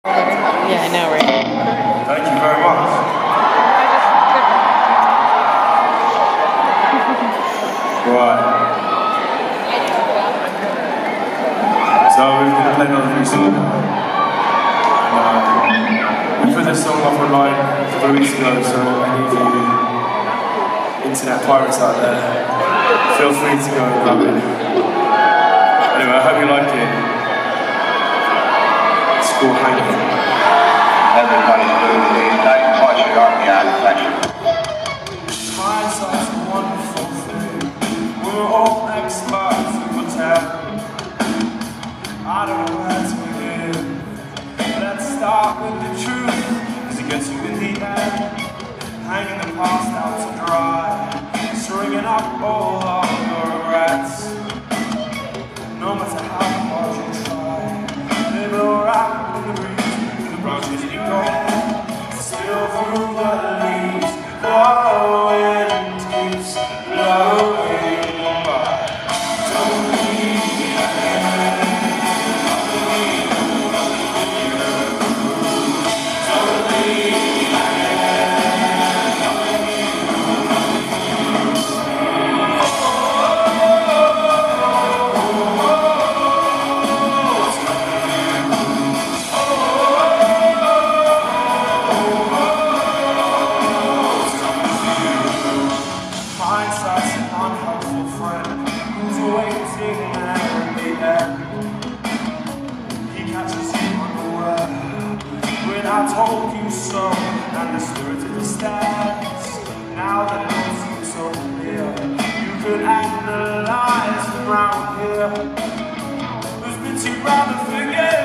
Yeah, I know, right? Thank you very much. Right. So we're going to play another new song. We put this song up online a couple of weeks ago, so any of you internet pirates out there, feel free to go and grab it. Anyway, I hope you like it. It's called Hangin. Everybody's doing the night watching on the action. Hindsight's a wonderful thing. We're all experts in pretend. I don't know where to begin. Let's start with the truth, cause it gets you in the end. Hanging the past out to dry, stringing up all of your regrets. No matter how hard you try, live around in the breeze, through the branches you go, still through the leaves, the wind keeps blowing by. Don't leave again. Don't leave Hindsight's an unhelpful friend who's waiting there in the end. He catches you unaware when I told you so, and the spirit of the stars. Now that it all seems so clear, you could analyze around here. Who's been too proud to forget?